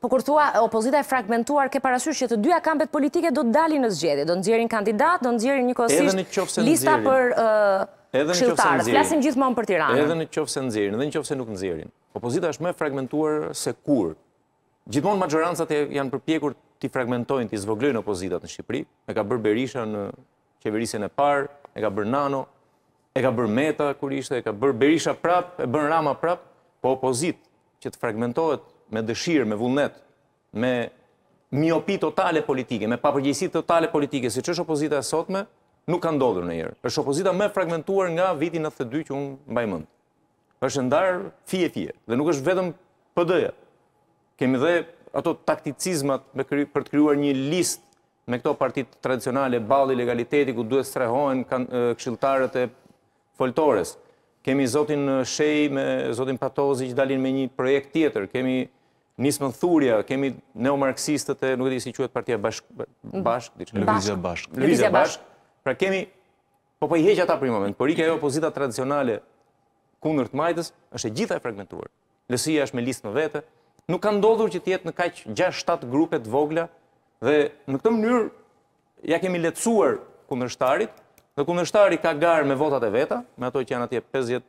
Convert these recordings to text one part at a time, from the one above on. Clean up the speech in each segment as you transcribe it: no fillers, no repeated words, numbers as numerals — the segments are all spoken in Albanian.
Po kur thua opozita e fragmentuar, ke parasysh që të dyja kampet politike do të dalin në zgjedhje, do nxjerrin kandidat, do nxjerrin njëkohësisht lista për këshilltarët. Flasim gjithmonë për Tiranën. Edhe në qoftë se nxjerrin, edhe në qoftë se nuk nxjerrin. Opozita është më e fragmentuar se kur. Gjithmonë majorancat janë përpjekur t'i fragmentojnë, t'i zvoglojnë opozitat në Shqipëri. E ka bërë Berisha në qeverisjen e parë, e ka bërë Nano, e ka bërë Meta kur ishte, e ka bërë Berisha prap, e bën Rama prap, po opozit që të fragmentohet me dëshirë, me vullnet, me miopi totale politike, me papërgjegjësi totale politike, siç është opozita e sotme, nuk ka ndodhur ndonjëherë. Është opozita më e fragmentuar nga viti 92 që unë mbaj mend. Është ndarë fije, dhe nuk është vetëm PD-ja. Kemi dhe ato takticizmat për të krijuar një listë me këto partitë tradicionale, balli legaliteti, ku duhet strehohen këshilltarët e foltores. Kemi zotin Shej me zotin Patozi që dalin me një projekt tjetër. Kemi Nismën Thuria, kemi neomarksistët e, nuk e di si quhet partia Lëvizja Bashk. Lëvizja Bashk. Pra kemi, po i heq ata për një moment, por i ajo opozita tradicionale kundër të majtës, është e gjitha e fragmentuar. LSI-ja është me listë më vete, nuk ka ndodhur që të jetë në kaq 6-7 grupe të vogla dhe në këtë mënyrë ja kemi lehtësuar kundërshtarit, dhe kundërshtari ka garë me votat e veta, me ato që janë atje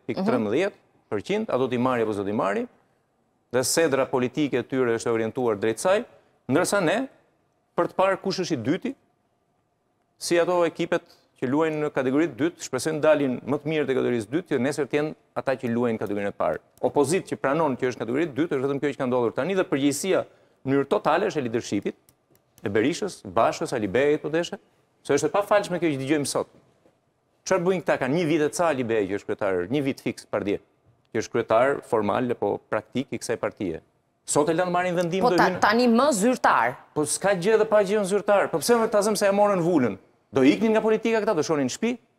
50.13%, ato t'i marri apo s'do t'i marri, dhe sedra politike e tyre është orientuar drejt saj, ndërsa ne, për të parë kush është i dyti, si ato ekipet që luajnë në kategoritë dytë, shpresojnë dalin më të mirë të kategorisë dytë, që nesër të jenë ata që luajnë në kategorinë e parë. Opozit që pranon që është kategoritë dytë, është vetëm kjo që ka ndodhur tani, dhe përgjegjësia në mënyrë totale është e leadershipit, e Berishës, Bashkës, Alibejit, po deshe, se është e pafalshme kjo që dëgjojmë sot. Çfarë bëjnë këta? Kanë një vit e ca Alibej që është kryetar, një vit fiks pardje, që është kryetar formal apo praktik i kësaj partie. Sot e lanë marrin vendim do hyjnë. Po tani më zyrtar. Po s'ka gjë edhe pa gjë zyrtar. Po pse më ta zëm se e morën vulën? Do iknin nga politika këta, do shonin në shtëpi?